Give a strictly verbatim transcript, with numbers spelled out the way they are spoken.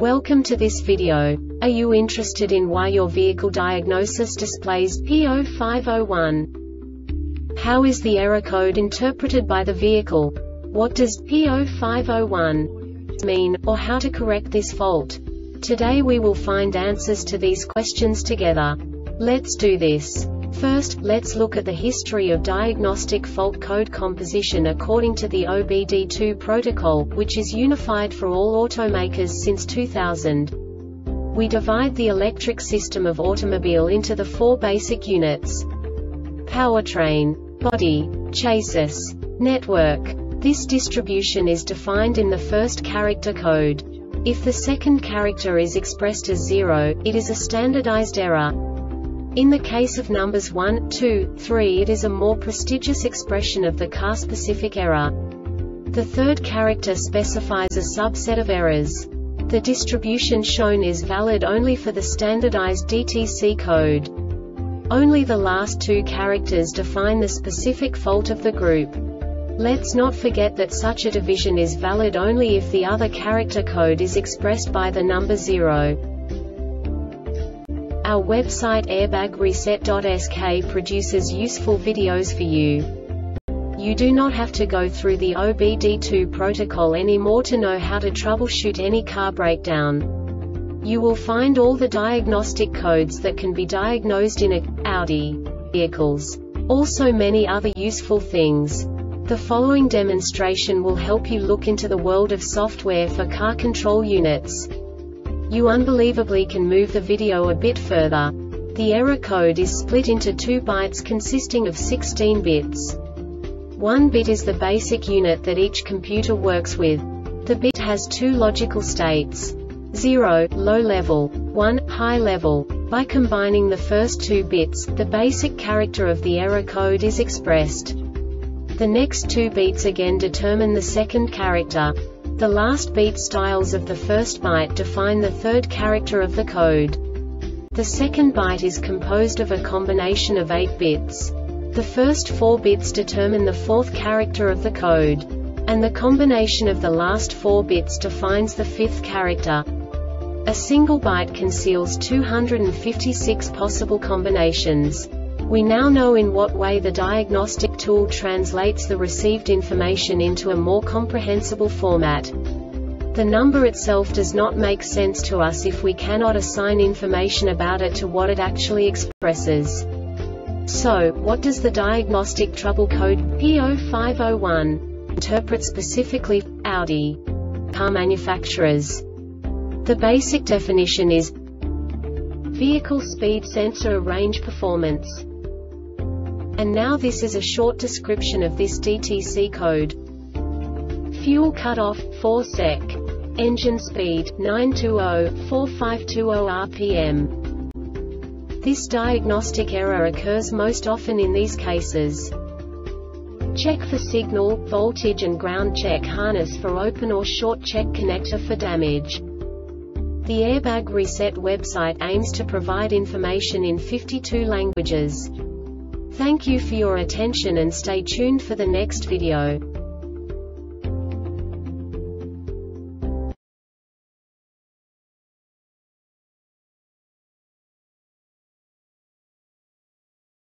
Welcome to this video. Are you interested in why your vehicle diagnosis displays P zero five zero one? How is the error code interpreted by the vehicle? What does P zero five zero one mean, or how to correct this fault? Today we will find answers to these questions together. Let's do this. First, let's look at the history of diagnostic fault code composition according to the O B D two protocol, which is unified for all automakers since two thousand. We divide the electric system of automobile into the four basic units: powertrain, body, chassis, network. This distribution is defined in the first character code. If the second character is expressed as zero, it is a standardized error. In the case of numbers one, two, three, it is a more prestigious expression of the car-specific error. The third character specifies a subset of errors. The distribution shown is valid only for the standardized D T C code. Only the last two characters define the specific fault of the group. Let's not forget that such a division is valid only if the other character code is expressed by the number zero. Our website airbag reset dot S K produces useful videos for you. You do not have to go through the O B D two protocol anymore to know how to troubleshoot any car breakdown. You will find all the diagnostic codes that can be diagnosed in a Audi vehicles. Also many other useful things. The following demonstration will help you look into the world of software for car control units. You unbelievably can move the video a bit further. The error code is split into two bytes consisting of sixteen bits. One bit is the basic unit that each computer works with. The bit has two logical states: zero, low level, one, high level. By combining the first two bits, the basic character of the error code is expressed. The next two bits again determine the second character. The last beat styles of the first byte define the third character of the code. The second byte is composed of a combination of eight bits. The first four bits determine the fourth character of the code. And the combination of the last four bits defines the fifth character. A single byte conceals two hundred fifty-six possible combinations. We now know in what way the diagnostic tool translates the received information into a more comprehensible format. The number itself does not make sense to us if we cannot assign information about it to what it actually expresses. So, what does the diagnostic trouble code P zero five zero one interpret specifically for Audi car manufacturers? The basic definition is vehicle speed sensor range performance. And now this is a short description of this D T C code. Fuel cutoff, four sec. Engine speed, nine two zero to four five two zero R P M. This diagnostic error occurs most often in these cases. Check for signal, voltage and ground. Check harness for open or short. Check connector for damage. The Airbag Reset website aims to provide information in fifty-two languages. Thank you for your attention and stay tuned for the next video.